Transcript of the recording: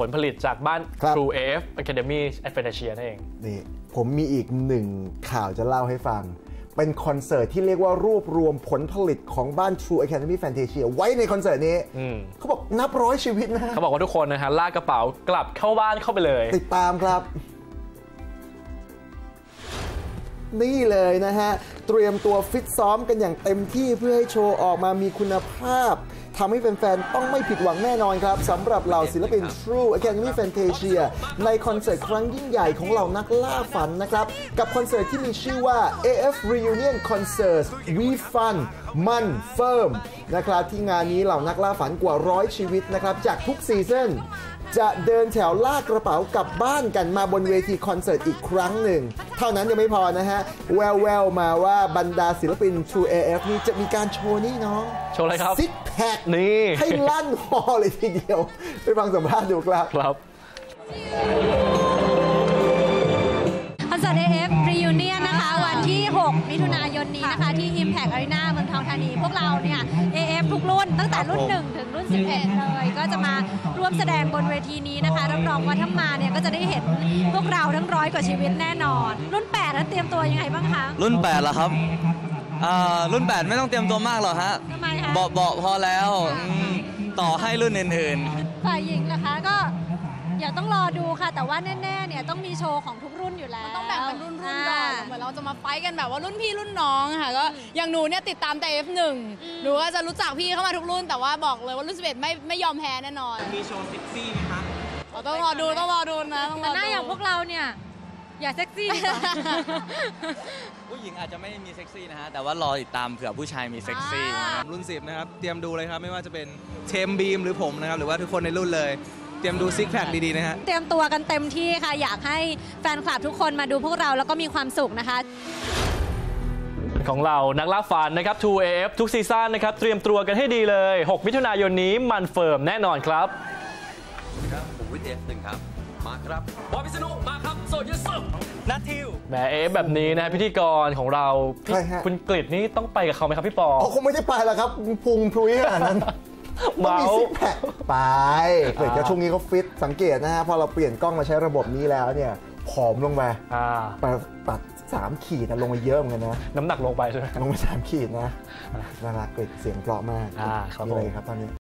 ผลผลิตจากบ้าน True AF Academy Fantasia นั่นเองนี่ผมมีอีกหนึ่งข่าวจะเล่าให้ฟังเป็นคอนเสิร์ตที่เรียกว่ารวบรวมผลผลิตของบ้าน True Academy Fantasia ไว้ในคอนเสิร์ตนี้เขาบอกนับร้อยชีวิตนะเขาบอกว่าทุกคนนะฮะลากกระเป๋ากลับเข้าบ้านเข้าไปเลยติดตามครับนี่เลยนะฮะเตรียมตัวฟิตซ้อมกันอย่างเต็มที่เพื่อให้โชว์ออกมามีคุณภาพทำให้แฟนๆต้องไม่ผิดหวังแน่นอนครับสำหรับเหล่าศิลปิน True Academy Fantasia ในคอนเสิร์ตครั้งยิ่งใหญ่ของเหล่านักล่าฝันนะครับกับคอนเสิร์ตที่มีชื่อว่า AF Reunion Concert We Fun มันเฟิร์มนะครับที่งานนี้เหล่านักล่าฝันกว่า100ชีวิตนะครับจากทุกซีซั่นจะเดินแถวลากกระเป๋ากลับบ้านกันมาบนเวทีคอนเสิร์ตอีกครั้งหนึ่งเท่านั้นยังไม่พอนะฮะแววมาว่าบรรดาศิลปิน True AF นี่จะมีการโชว์นี่น้องโชว์อะไรครับซิกแพคนี่ให้ลั่นฮอเลยทีเดียวไปฟังสัมภาษณ์ดูครับคอนเสิร์ต AF Reunion นะคะวันที่6มิถุนายนนี้นะคะที่ Impact Arena เมืองทองธานีพวกเราเนี่ย AF ทุกรุ่นตั้งแต่รุ่น1ถึงรุ่น11เลยก็จะมาร่วมแสดงบนเวทีนี้นะคะรับรองว่าถ้ามาเนี่ยก็จะได้เห็นพวกเราทั้ง100 กว่าชีวิตแน่นอนรุ่น8นั้นเตรียมตัวยังไงบ้างคะรุ่น8เหรอครับรุ่น8ไม่ต้องเตรียมตัวมากหรอกฮะทำไมคะเบาพอแล้วต่อให้รุ่นอื่นๆฝ่ายหญิงนะคะก็อย่าต้องรอดูค่ะแต่ว่าแน่ๆเนี่ยต้องมีโชว์ของทุกรุ่นอยู่แล้วต้องแบ่งเป็นรุ่นก่อนเหมือนเราจะมาไฟกันแบบว่ารุ่นพี่รุ่นน้องค่ะก็อย่างหนูเนี่ยติดตามแต่ F1 หนูก็จะรู้จักพี่เข้ามาทุกรุ่นแต่ว่าบอกเลยว่ารุ่น11ไม่ยอมแพ้แน่นอนมีโชว์เซ็กซี่ไหมคะต้องรอดูนะแต่หน้าอย่างพวกเราเนี่ยอย่าเซ็กซี่ดีกว่าผู้หญิงอาจจะไม่มีเซ็กซี่นะฮะแต่ว่ารอติดตามเผื่อผู้ชายมีเซ็กซี่รุ่น10นะครับเตรียมดูเลยครับไม่ว่าจะเป็นเทมบีมหรือผมนะครับหรือว่าทุกคนในรุ่นเลยเตรียมดูซิกแพคดีๆนะฮะเตรียมตัวกันเต็มที่ค่ะอยากให้แฟนคลับทุกคนมาดูพวกเราแล้วก็มีความสุขนะคะของเรานักล่าฝันนะครับ True AF ทุกซีซั่นนะครับเตรียมตัวกันให้ดีเลย6มิถุนายนนี้มันเฟิร์มแน่นอนครับครับผมวิทย์F1ครับมาครับบอยพิษณุมาครับโซยูสุนัททิวแหมเอฟแบบนี้นะพิธีกรของเราคุณกฤษนี่ต้องไปกับเขาไหมครับพี่ปอคงไม่ได้ไปแล้วครับพุงพลุยขนาดนั้นต้องมีซิกแพคไปเกิดจะช่วงนี้เขาฟิตสังเกตนะฮะพอเราเปลี่ยนกล้องมาใช้ระบบนี้แล้วเนี่ยผอมลงมาปัด3 ขีดลงมาเยอะเหมือนกันนะน้ำหนักลงไปใช่ไหมลงมา3 ขีดนะน่ารักเกิดเสียงเพราะมากครับเลยครับตอนนี้